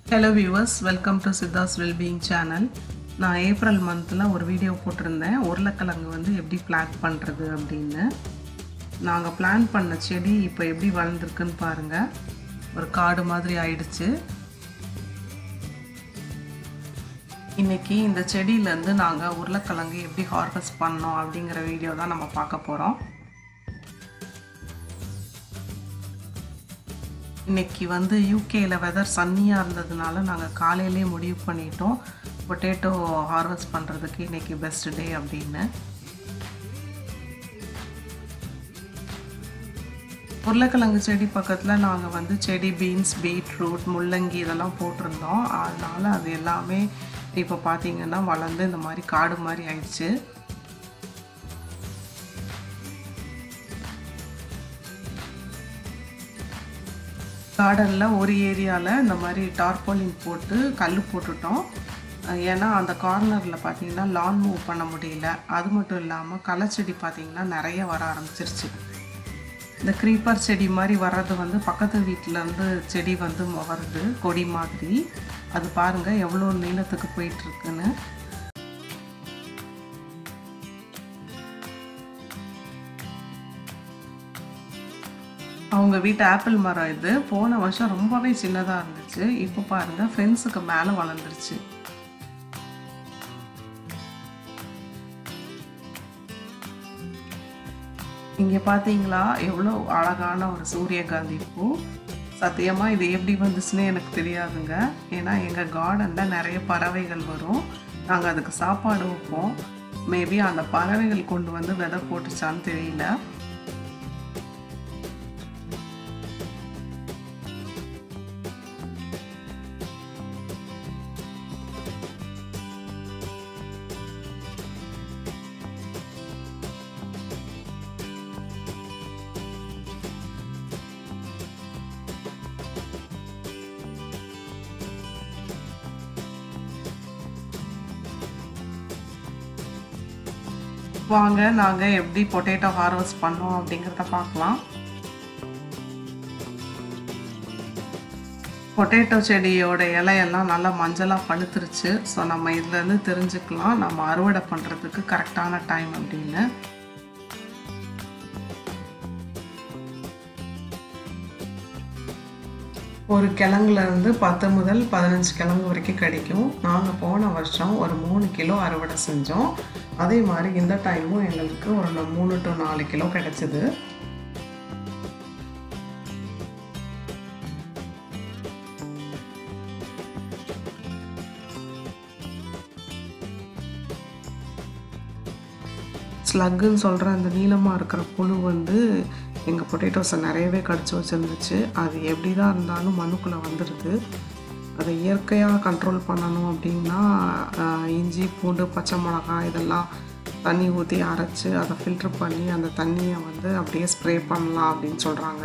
Hello viewers, welcome to Siddha's Wellbeing channel. நான் April மந்த்ல ஒரு வீடியோ போட்டிருந்தேன் உருளைக்கிழங்கு வந்து எப்படி பிளான் பண்றது அப்படினு. நாங்க பிளான் பண்ண செடி இப்போ எப்படி வளர்ந்திருக்குன்னு பாருங்க. ஒரு காடு மாதிரி ஆயிடுச்சு. இன்னைக்கு இந்த செடியில இருந்து நாங்க உருளைக்கிழங்கு எப்படி ஹார்வெஸ்ட் பண்ணோம் அப்படிங்கற வீடியோ தான் நம்ம பார்க்க போறோம். இன்னைக்கு வந்து யூகேல வெதர் சன்னியா இருந்ததுனால நாங்க காலையிலே முடிவு பண்ணிட்டோம் பொட்டேட்டோ ஹார்வெஸ்ட் பண்றதுக்கு இன்னைக்கு பெஸ்ட் டே அப்படினு. உருளைக்கிழங்கு செடி பக்கத்துல நாங்க வந்து செடி பீன்ஸ், பீட்ரூட், முள்ளங்கி இதெல்லாம் போட்டிருந்தோம். அதனால அது எல்லாமே இப்போ பாத்தீங்கன்னா வளர்ந்து இந்த மாதிரி காடு மாதிரி ஆயிடுச்சு. கார்டன்ல ஒரு ஏரியால இந்த மாதிரி டார்பாலின் போட்டு கல்லு போட்டுட்டோம். ஏன்னா அந்த கார்னர்ல பாத்தீங்கன்னா லான் மூவ் பண்ண முடியல. அது மட்டும் இல்லாம களச்செடி பாத்தீங்கன்னா நிறைய வர ஆரம்பிச்சிருச்சு. இந்த கிரீப்பர் செடி மாதிரி வர்றது வந்து பக்கத்து வீட்ல இருந்து செடி வந்து வருது கொடி மாதிரி. அது பாருங்க எவ்வளவு நீளத்துக்கு போயிட்டு இருக்குன்னு. அவங்க வீட்டு ஆப்பிள் மரம் இது போன வருஷம் ரொம்பவே சின்னதா இருந்துச்சு. இப்போ பாருங்க ஃபென்ஸுக்கு மேல வளர்ந்துருச்சு. இங்க பாத்தீங்களா எவ்வளவு அழகான ஒரு சூரியகாந்தி பூ. சத்தியமா இது எப்படி வந்துச்சுன்னு எனக்கு தெரியாதுங்க. ஏன்னா எங்க கார்டன்ல நிறைய பறவைகள் வரும். நாங்க அதுக்கு சாப்பாடு வைப்போம். மேபி அந்த பறவைகள் கொண்டு வந்து விதை போட்டுச்சான்னு தெரியல. வாங்க நாங்க எப்படி பொட்டேட்டோ ஹார்வெஸ்ட் பண்ணோம் அப்படிங்கறத பார்க்கலாம். பொட்டேட்டோ செடியோட இலையெல்லாம் நல்லா மஞ்சளா பழுத்துருச்சு. ஸோ நம்ம இதுல இருந்து தெரிஞ்சுக்கலாம் நம்ம அறுவடை பண்றதுக்கு கரெக்டான டைம் அப்படின்னு. ஒரு கிழங்குல இருந்து 10 முதல் 15 கிழங்கு வரைக்கும் கிடைக்கும். நாங்க போன வருஷம் ஒரு 3 கிலோ அறுவடை செஞ்சோம். அதே மாதிரி இந்த டைமும் எங்களுக்கு ஒரு 3 to 4 கிலோ கிடைச்சது. ஸ்லக்குன்னு சொல்ற அந்த நீளமா இருக்கிற புழு வந்து எங்க பொட்டேட்டோஸை நிறையவே கடிச்சு வச்சிருந்துச்சு. அது எப்படிதான் இருந்தாலும் மண்ணுக்குள்ள வந்துடுது. அதை இயற்கையாக கண்ட்ரோல் பண்ணணும் அப்படின்னா இஞ்சி, பூண்டு, பச்சை மிளகாய் இதெல்லாம் தண்ணி ஊற்றி அரைச்சி அதை ஃபில்டர் பண்ணி அந்த தண்ணியை வந்து அப்படியே ஸ்ப்ரே பண்ணலாம் அப்படின்னு சொல்கிறாங்க.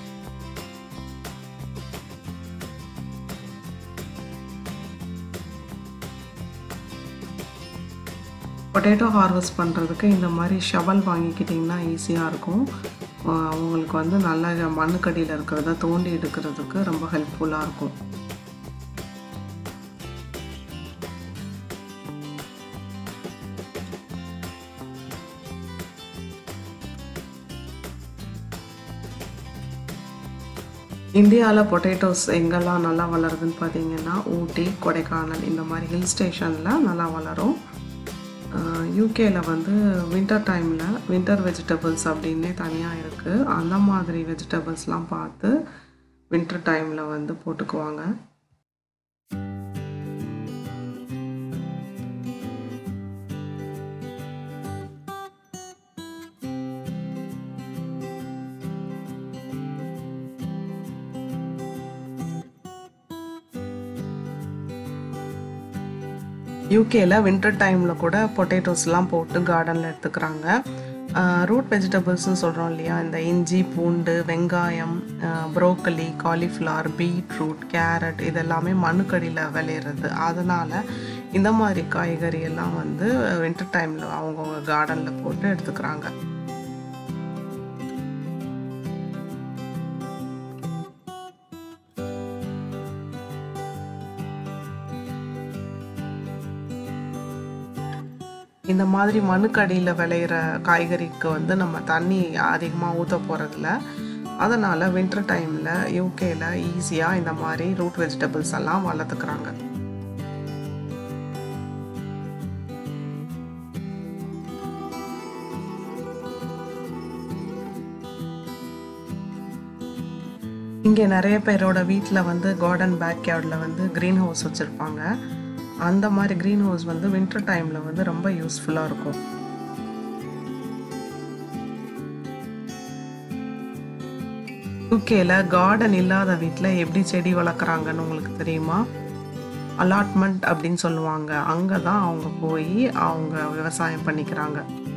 பொட்டேட்டோ ஹார்வெஸ்ட் பண்ணுறதுக்கு இந்த மாதிரி ஷவல் வாங்கிக்கிட்டிங்கன்னா ஈஸியாக இருக்கும். உங்களுக்கு வந்து நல்ல மண்ணுக்கடியில் இருக்கிறத தோண்டி எடுக்கிறதுக்கு ரொம்ப ஹெல்ப்ஃபுல்லாக இருக்கும். இந்தியாவில் பொட்டேட்டோஸ் எங்கெல்லாம் நல்லா வளருதுன்னு பார்த்தீங்கன்னா ஊட்டி, கொடைக்கானல் இந்த மாதிரி ஹில் ஸ்டேஷனில் நல்லா வளரும். யூகேல வந்து வின்டர் டைமில் வின்டர் வெஜிடபிள்ஸ் அப்படின்னே தனியாக இருக்குது. அந்த மாதிரி வெஜிடபிள்ஸ்லாம் பார்த்து வின்டர் டைமில் வந்து போட்டுக்குவாங்க. யூகேல வின்டர் டைமில் கூட பொட்டேட்டோஸ்லாம் போட்டு கார்டனில் எடுத்துக்கிறாங்க. ரூட் வெஜிடபிள்ஸ்னு சொல்கிறோம் இல்லையா, இந்த இஞ்சி, பூண்டு, வெங்காயம், ப்ரோக்கலி, காலிஃப்ளவர், பீட்ரூட், கேரட் இதெல்லாமே மண்ணுக்கடியில் விளையிறது. அதனால் இந்த மாதிரி காய்கறி எல்லாம் வந்து வின்டர் டைமில் அவங்கவுங்க கார்டனில் போட்டு எடுத்துக்கிறாங்க. இந்த மாதிரி மண்ணுக்கடியில் விளையிற காய்கறிக்கு வந்து நம்ம தண்ணி அதிகமாக ஊற்ற போகிறதில்ல. அதனால் வின்டர் டைமில் யூகேயில் ஈஸியாக இந்த மாதிரி ரூட் வெஜிடபிள்ஸ் எல்லாம் வளர்த்துக்கிறாங்க. இங்கே நிறைய பேரோட வீட்டில் வந்து கார்டன் பேக்யார்டில் வந்து க்ரீன் ஹவுஸ் வச்சுருப்பாங்க. அந்த மாதிரி க்ரீன் ஹவுஸ் வந்து வின்டர் டைமில் வந்து ரொம்ப யூஸ்ஃபுல்லாக இருக்கும். யூகேல கார்டன் இல்லாத வீட்டில் எப்படி செடி வளர்க்குறாங்கன்னு உங்களுக்கு தெரியுமா? அலாட்மெண்ட் அப்படின்னு சொல்லுவாங்க. அங்கே தான் அவங்க போய் அவங்க விவசாயம் பண்ணிக்கிறாங்க.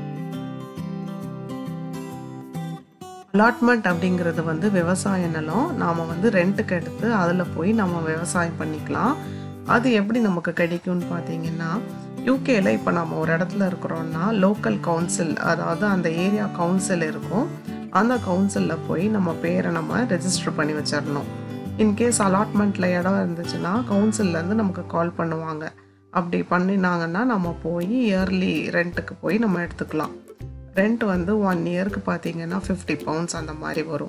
அலாட்மெண்ட் அப்படிங்கிறது வந்து விவசாய நிலம் நாம் வந்து ரெண்ட்டுக்கு எடுத்து அதில் போய் நம்ம விவசாயம் பண்ணிக்கலாம். அது எப்படி நமக்கு கிடைக்கும்னு பார்த்தீங்கன்னா, யூகேல இப்போ நம்ம ஒரு இடத்துல இருக்கிறோன்னா லோக்கல் கவுன்சில், அதாவது அந்த ஏரியா கவுன்சில் இருக்கும். அந்த கவுன்சிலில் போய் நம்ம பேரை நம்ம ரெஜிஸ்டர் பண்ணி வச்சிடணும். இன்கேஸ் அலாட்மெண்ட்டில் இடம் இருந்துச்சுன்னா கவுன்சில்லேருந்து நமக்கு கால் பண்ணுவாங்க. அப்படி பண்ணினாங்கன்னா நம்ம போய் இயர்லி ரெண்ட்டுக்கு போய் நம்ம எடுத்துக்கலாம். ரெண்ட் வந்து 1 இயருக்கு பார்த்தீங்கன்னா £50 அந்த மாதிரி வரும்.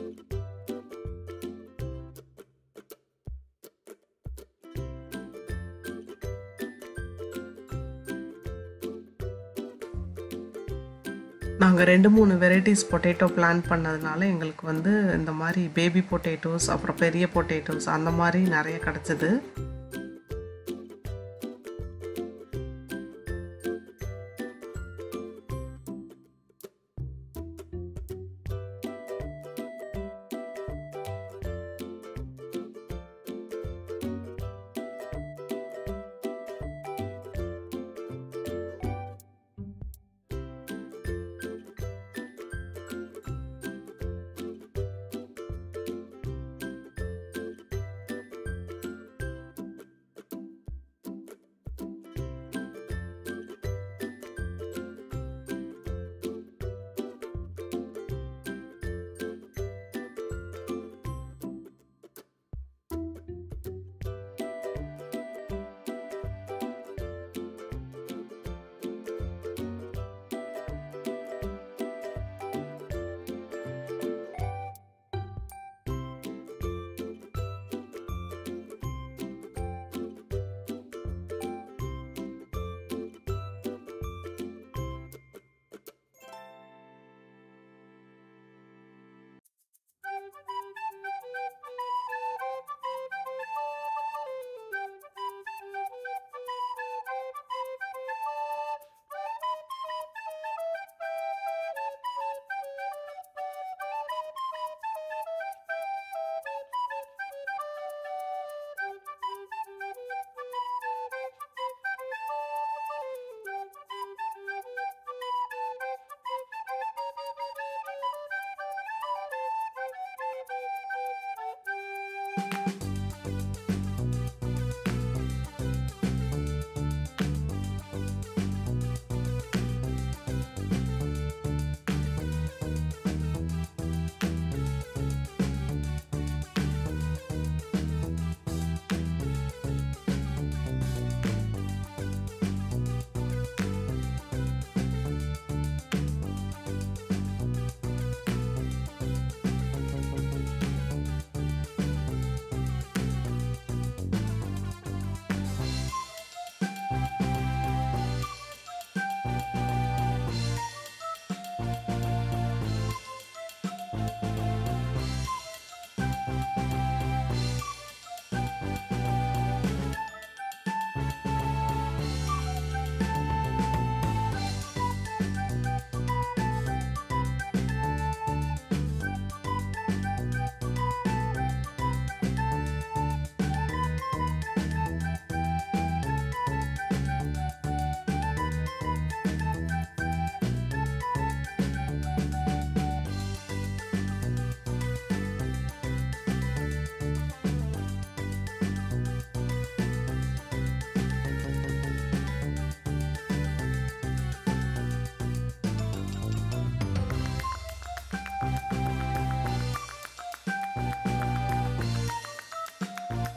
நாங்கள் 2-3 வெரைட்டிஸ் பொட்டேட்டோ பிளான் பண்ணதுனால எங்களுக்கு வந்து இந்த மாதிரி பேபி பொட்டேட்டோஸ், அப்புறம் பெரிய பொட்டேட்டோஸ் அந்த மாதிரி நிறைய கிடச்சிது.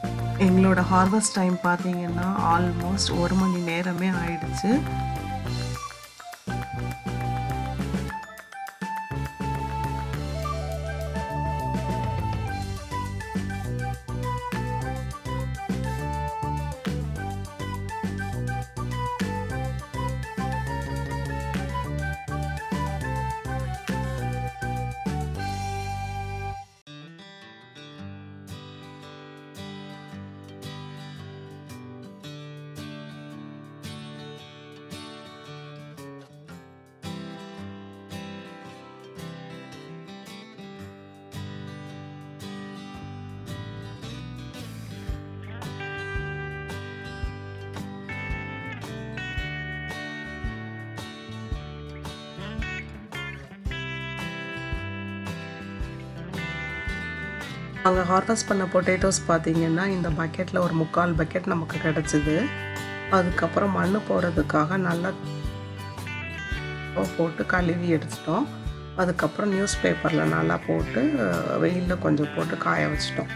எங்களோட ஹார்வெஸ்ட் டைம் பார்த்தீங்கன்னா ஆல்மோஸ்ட் 1 மணி நேரமே ஆயிடுச்சு. நாங்கள் ஹார்வெஸ்ட் பண்ண பொட்டேட்டோஸ் பார்த்திங்கன்னா இந்த பக்கெட்டில் ஒரு 3/4 பக்கெட் நமக்கு கிடச்சிது. அதுக்கப்புறம் மண் போடுறதுக்காக நல்லா போட்டு கழுவி எடுத்துட்டோம். அதுக்கப்புறம் நியூஸ் பேப்பரில் நல்லா போட்டு வெயிலில் கொஞ்சம் போட்டு காய வச்சிட்டோம்.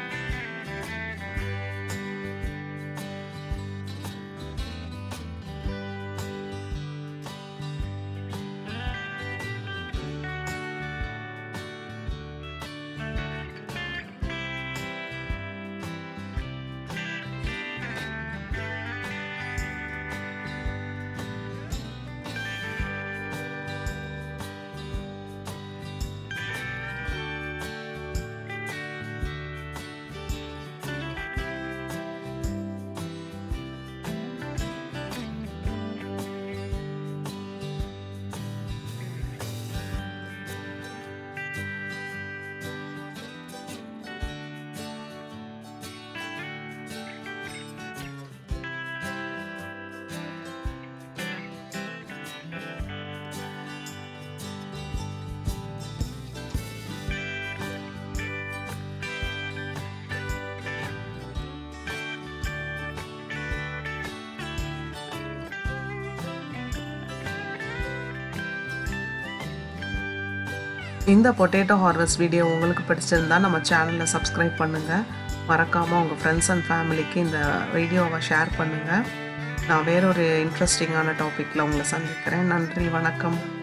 இந்த பொட்டேட்டோ ஹார்வெஸ்ட் வீடியோ உங்களுக்கு பிடிச்சிருந்தா நம்ம சேனலை சப்ஸ்கிரைப் பண்ணுங்கள். மறக்காமல் உங்கள் ஃப்ரெண்ட்ஸ் அண்ட் ஃபேமிலிக்கு இந்த வீடியோவை ஷேர் பண்ணுங்கள். நான் வேறொரு இன்ட்ரெஸ்டிங்கான டாப்பிக்கில் உங்களை சந்திக்கிறேன். நன்றி, வணக்கம்.